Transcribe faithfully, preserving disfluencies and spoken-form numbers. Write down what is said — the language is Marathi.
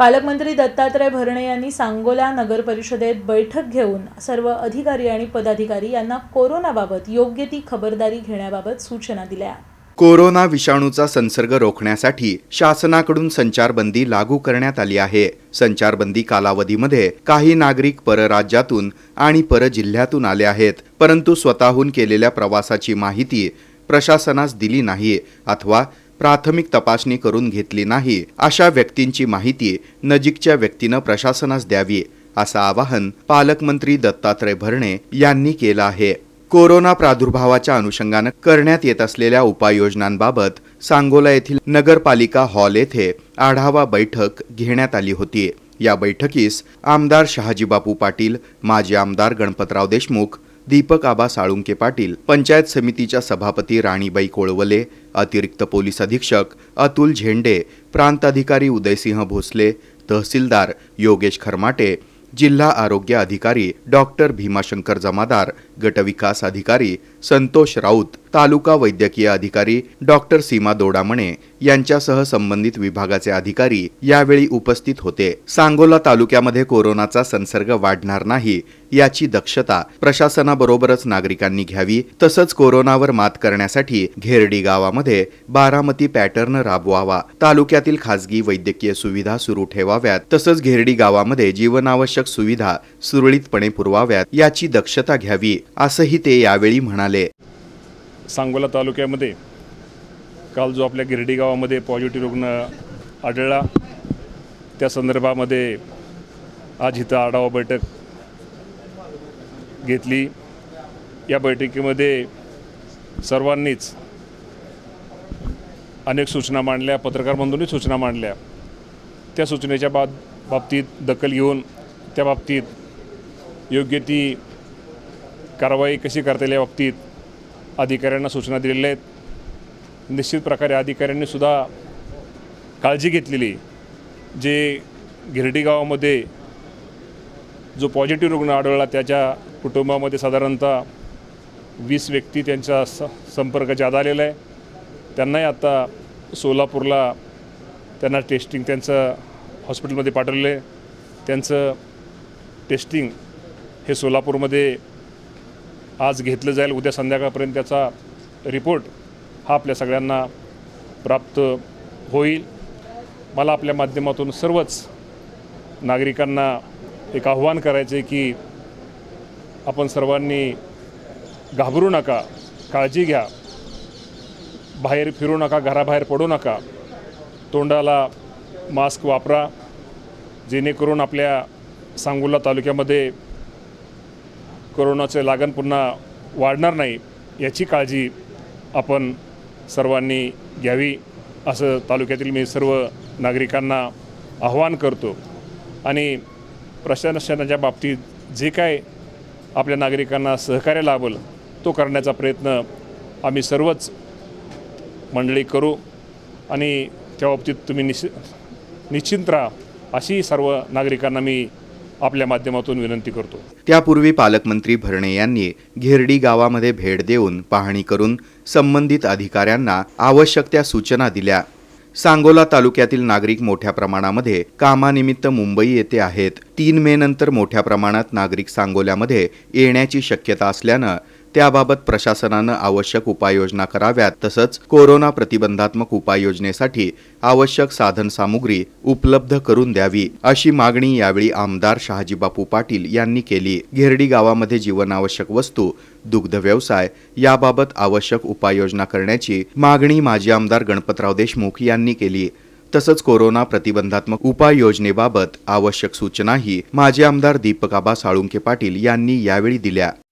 पालकमंत्री दत्तात्रय भरणे यांनी सांगोला नगर परिषदेत बैठक घेऊन सर्व अधिकारी आणि पदाधिकारी यांना कोरोनाबाबत योग्य ती खबरदारी घेण्याबाबत सूचना दिल्या। कोरोना विषाणूचा संसर्ग रोखण्यासाठी शासनाकडून संचारबंदी लागू करण्यात आली आहे। संचारबंदी कालावधीमध्ये काही नागरिक परराज्यातून आणि परजिल्ह्यातून आले आहेत, परंतु स्वतःहून केलेल्या प्रवासाची माहिती प्रशासनास दिली नाही अथवा प्राथमिक तपासणी करून घेतली नाही अशा व्यक्तींची माहिती नजीकच्या व्यक्तीने प्रशासनास द्यावी, असं आवाहन पालकमंत्री दत्तात्रय भरणे यांनी केलं आहे। कोरोना प्रादुर्भावाच्या अनुषंगाने करण्यात येत असलेल्या उपाययोजनांबाबत सांगोला येथील नगरपालिका हॉल येथे आढावा बैठक घेण्यात आली होती। या बैठकीस आमदार शहाजीबापू पाटील, माजी आमदार गणपतराव देशमुख, दीपक आबा साळुंके पाटील, पंचायत समितीच्या सभापती राणीबाई कोळवले, अतिरिक्त पोलीस अधीक्षक अतुल झेंडे, प्रांत अधिकारी उदयसिंह भोसले, तहसीलदार योगेश खरमाटे, जिल्हा आरोग्य अधिकारी डॉक्टर भीमाशंकर जमादार, गटविकास अधिकारी संतोष राऊत, तालुका वैद्यकीय अधिकारी डॉक्टर सीमा दोडामणे यांच्यासह संबंधित विभागाचे अधिकारी यावेळी उपस्थित होते। सांगोला तालुक्यामध्ये कोरोनाचा संसर्ग वाढणार नाही याची दक्षता प्रशासनाबरोबरच नागरिकांनी घ्यावी। तसंच कोरोनावर मात करण्यासाठी घेरडी गावामध्ये बारामती पॅटर्न राबवावा, तालुक्यातील खासगी वैद्यकीय सुविधा सुरू ठेवाव्यात, तसंच घेरडी गावामध्ये जीवनावश्यक सुविधा सुरळीतपणे पुरवाव्यात याची दक्षता घ्यावी, असंही ते यावेळी म्हणाले। सांगोला तालुक्यामध्ये काल जो आपल्या गिरडी गावामध्ये पॉझिटिव्ह रुग्ण आढळला, त्या संदर्भामध्ये आज इथं आढावा बैठक घेतली। या बैठकीमध्ये सर्वांनीच अनेक सूचना मांडल्या, पत्रकार बंधूंनी सूचना मांडल्या। त्या सूचनेच्या बाद बाबतीत दखल घेऊन त्या बाबतीत योग्य ती कारवाई कशी करता येईल या बाबतीत अधिकाऱ्यांना सूचना दिलेल्या आहेत। निश्चित प्रकारे अधिकाऱ्यांनी सुद्धा काळजी घेतलेली, जे गिरडी गावामध्ये जो पॉझिटिव्ह रुग्ण आढळला त्याच्या कुटुंबामध्ये साधारणतः वीस व्यक्ती त्यांचा स संपर्क जादा आलेला आहे। त्यांनाही आता सोलापूरला त्यांना टेस्टिंग त्यांचं हॉस्पिटलमध्ये पाठवलेलं आहे। त्यांचं टेस्टिंग हे सोलापूरमध्ये आज घेतलं जाईल। उद्या संध्याकाळपर्यंत त्याचा रिपोर्ट हा आपल्या सगळ्यांना प्राप्त होईल। मला आपल्या माध्यमातून सर्वच नागरिकांना एक आव्हान करायचं आहे की आपण सर्वांनी घाबरू नका, काळजी घ्या, बाहेर फिरू नका, घराबाहेर पडू नका, तोंडाला मास्क वापरा, जेणेकरून आपल्या सांगोला तालुक्यामध्ये कोरोनाचे लागण पुन्हा वाढणार नाही याची काळजी आपण सर्वांनी घ्यावी, असं तालुक्यातील मी सर्व नागरिकांना आव्हान करतो। आणि प्रशासनाच्या बाबतीत जे काय आपल्या नागरिकांना सहकार्य लाभेल तो करण्याचा प्रयत्न आम्ही सर्वच मंडळी करू आणि त्या बाबतीत तुम्ही निश्चित निश्चिंत राहा अशी सर्व नागरिकांना मी आपल्या माध्यमातून विनंती करतो। त्यापूर्वी पालकमंत्री भरणे यांनी घेरडी गावामध्ये भेट देऊन पाहणी करून संबंधित अधिकाऱ्यांना आवश्यक त्या सूचना दिल्या। सांगोला तालुक्यातील नागरिक मोठ्या प्रमाणामध्ये कामानिमित्त मुंबई येथे आहेत। तीन मे नंतर मोठ्या प्रमाणात नागरिक सांगोल्यामध्ये येण्याची शक्यता असल्यानं त्याबाबत प्रशासनानं आवश्यक उपाययोजना कराव्यात, तसंच कोरोना प्रतिबंधात्मक उपाययोजनेसाठी आवश्यक साधन सामुग्री उपलब्ध करून द्यावी, अशी मागणी यावेळी आमदार शहाजीबापू पाटील यांनी केली। घेरडी गावामध्ये जीवनावश्यक वस्तू, दुग्ध व्यवसाय याबाबत आवश्यक उपाययोजना करण्याची मागणी माजी आमदार गणपतराव देशमुख यांनी केली। तसंच कोरोना प्रतिबंधात्मक उपाययोजनेबाबत आवश्यक सूचनाही माजी आमदार दीपक आबा साळुंके पाटील यांनी यावेळी दिल्या।